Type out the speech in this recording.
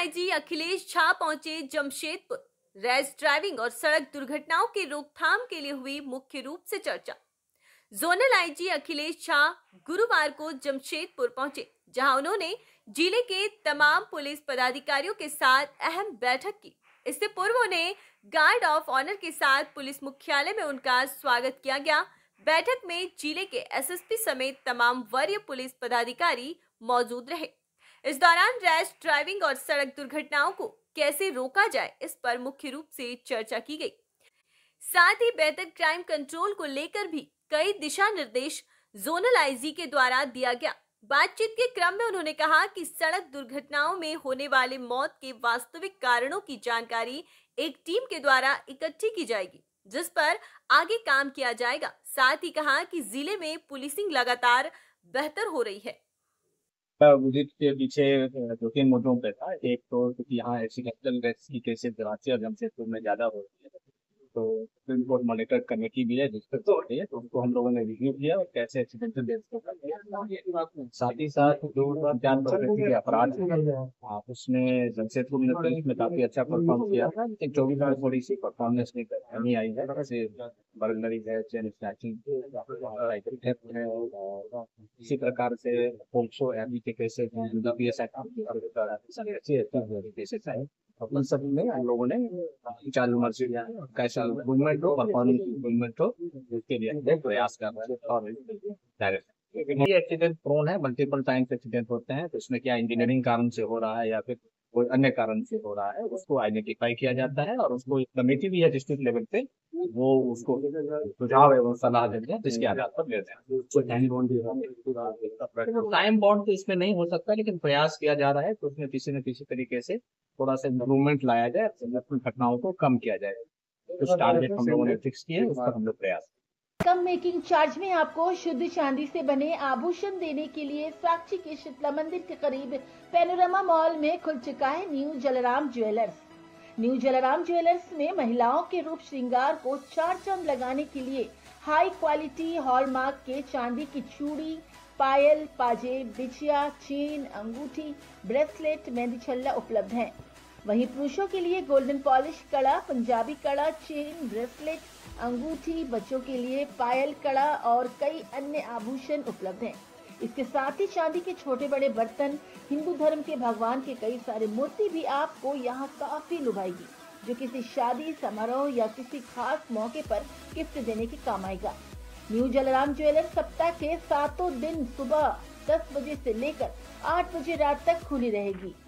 IG Akhilesh Jha पहुंचे Jamshedpur. Rash driving और सड़क दुर्घटनाओं की रोकथाम के लिए हुई मुख्य रूप से चर्चा। जोनल आईजी अखिलेश झा गुरुवार को जमशेदपुर पहुंचे, जहां उन्होंने जिले के तमाम पुलिस पदाधिकारियों के साथ अहम बैठक की। इससे पूर्व उन्हें गार्ड ऑफ ऑनर के साथ पुलिस मुख्यालय में उनका स्वागत किया गया। बैठक में जिले के एसएसपी समेत तमाम वरीय पुलिस पदाधिकारी मौजूद रहे। इस दौरान रैश ड्राइविंग और सड़क दुर्घटनाओं को कैसे रोका जाए, इस पर मुख्य रूप से चर्चा की गई। साथ ही बेहतर क्राइम कंट्रोल को लेकर भी कई दिशा निर्देश जोनल आईजी के द्वारा दिया गया। बातचीत के क्रम में उन्होंने कहा कि सड़क दुर्घटनाओं में होने वाले मौत के वास्तविक कारणों की जानकारी एक टीम के द्वारा इकट्ठी की जाएगी, जिस पर आगे काम किया जाएगा। साथ ही कहा कि जिले में पुलिसिंग लगातार बेहतर हो रही है। विजिट के पीछे 2-3 मुद्दों पे था। एक तो क्योंकि यहाँ एक्सीडेंटल डेथ्स की केसेस कराची और जमशेदपुर में ज़्यादा हो रही है, तो सुप्रीम कोर्ट मॉनिटर कमेटी भी है जिसपे तो होती है, तो उसको हम लोगों ने रिव्यू किया और कैसे एक्सीडेंटल डेथ्स को कम किया। साथ ही साथ जो जान प्रकृति के अपराध हैं उसमें जमशेदपुर ने पुलिस में काफी अच्छा परफॉर्म किया था, लेकिन 24 में थोड़ी सी परफॉर्मेंस में कमी आई है। जैसे बर्गलरी है, चेन स्नैचिंग है, इसी प्रकार से पोक्सो एबी के केसेस हैं, यूडीपीएस केसेस हैं। उन सब में हम लोगों ने चालू मर्जी कैसा मूवमेंट हो, परफॉर्मेंस मूवमेंट हो, उसके लिए प्रयास कर रहे हैं। और ये एक्सीडेंट प्रोन है, मल्टीपल टाइम्स एक्सीडेंट होते हैं, तो इसमें क्या इंजीनियरिंग कारण से हो रहा है या फिर कोई अन्य कारण से हो रहा है, उसको आइडेंटिफाई किया जाता है और उसको एक कमेटी भी है डिस्ट्रिक्ट लेवल पे, वो उसको सुझाव एवं सलाह देते हैं, जिसके आधार पर लेते हैं। टाइम बॉन्ड तो इसमें नहीं हो सकता, लेकिन प्रयास किया जा रहा है तो उसमें किसी न किसी तरीके से थोड़ा सा इम्प्रूवमेंट लाया जाए, घटनाओं को कम किया जाए। कुछ टारगेट हम लोगों ने फिक्स किए, उस पर हम लोग प्रयास। कम मेकिंग चार्ज में आपको शुद्ध चांदी से बने आभूषण देने के लिए साक्षी के शीतला मंदिर के करीब पैनोरमा मॉल में खुल चुका है new Jalaram jewellers. New Jalaram jewellers में महिलाओं के रूप श्रृंगार को चार चांद लगाने के लिए हाई क्वालिटी हॉलमार्क के चांदी की चूड़ी, पायल, पाजे, बिछिया, चेन, अंगूठी, ब्रेसलेट, मेहंदी छल्ला उपलब्ध हैं। वहीं पुरुषों के लिए गोल्डन पॉलिश कड़ा, पंजाबी कड़ा, चेन, ब्रेसलेट, अंगूठी, बच्चों के लिए पायल, कड़ा और कई अन्य आभूषण उपलब्ध हैं। इसके साथ ही चांदी के छोटे बड़े बर्तन, हिंदू धर्म के भगवान के कई सारे मूर्ति भी आपको यहाँ काफी लुभाएगी, जो किसी शादी समारोह या किसी खास मौके पर गिफ्ट देने के काम आएगा। न्यू जलाराम ज्वेलर्स सप्ताह के 7 दिन सुबह 10 बजे से लेकर 8 बजे रात तक खुली रहेगी।